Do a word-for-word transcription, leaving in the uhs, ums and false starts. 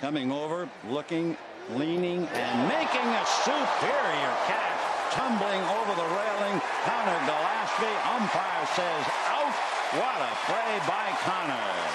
Coming over, looking, leaning, and making a superior catch. Tumbling over the railing. Connor Gillaspie. Umpire says out. What a play by Connor.